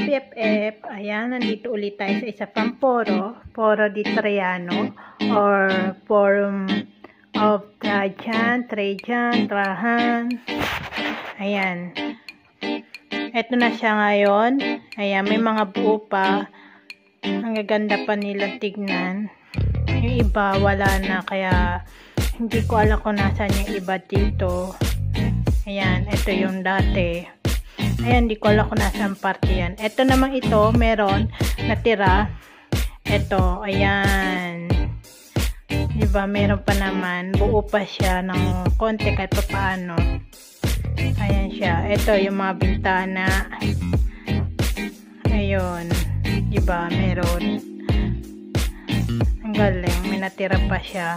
ka-BFF, ayan, nandito ulit tayo sa isa pang foro di Trajano, or forum of Trajan, Trajan. Ayan. Eto na siya ngayon. Ayan, may mga buo pa. Ang gaganda pa nila tignan. Yung iba, wala na, kaya hindi ko alam kung nasaan yung iba dito. Ayan, ito yung dati. Ayan, hindi ko alam kung nasaan parte yan. Ito naman ito, meron natira. Ito, ayan. Diba, meron pa naman. Buo pa siya ng konti kahit pa paano. Ayan siya. Ito, yung mga bintana. Ayun. Diba, meron. Ang galing. May natira pa siya.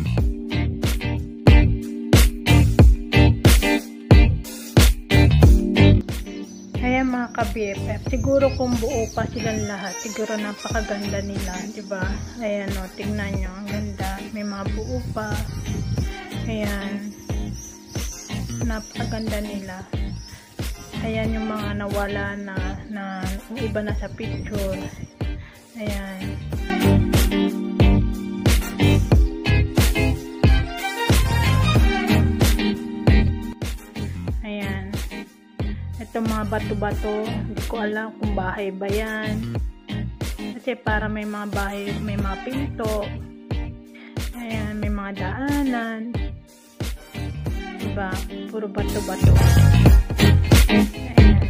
Ayan mga ka-BFF, siguro kung buo pa silang lahat, siguro napakaganda nila, diba? Ayan o, tingnan nyo, ang ganda. May mga buo pa. Ayan. Napakaganda nila. Ayan yung mga nawala na yung iba na sa picture. Ayan. Ito mga bato-bato, hindi ko alam kung bahay ba yan. Kasi para may mga bahay, may mga pinto. Ayan, may mga daanan. Diba? Puro bato-bato. Ayan.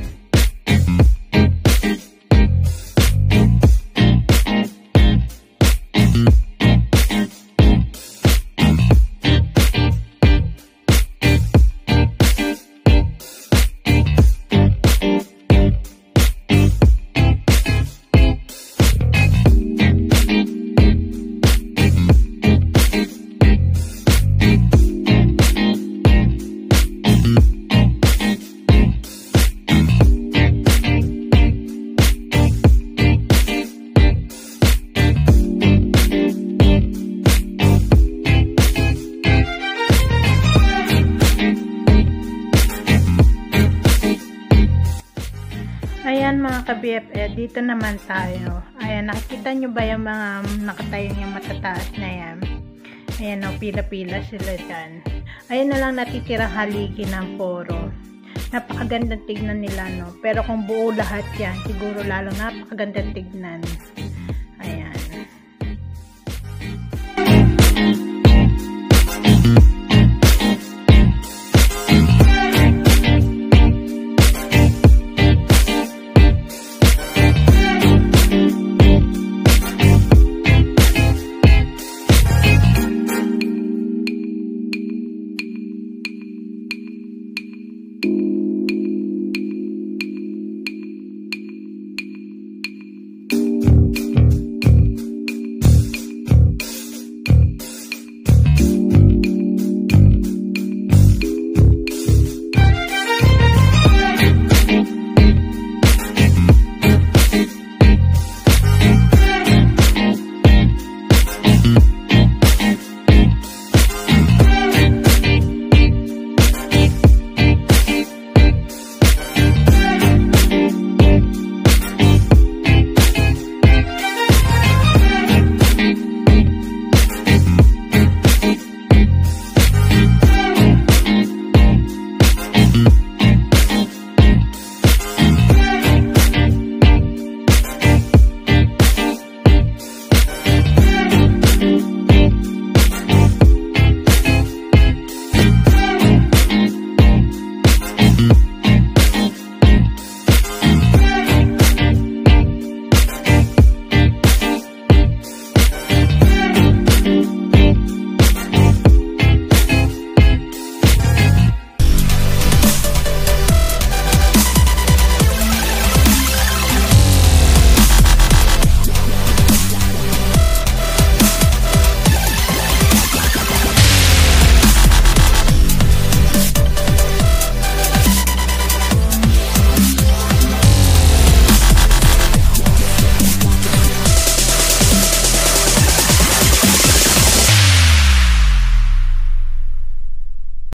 Ayan mga ka-BFF, dito naman tayo. Ayan, nakikita nyo ba yung mga nakatayong yung matataas na yan? Ayan o, pila-pila sila dyan. Ayan na lang natitirang haligi ng foro. Napakagandang tignan nila, no? Pero kung buo lahat yan, siguro lalo napakagandang tignan.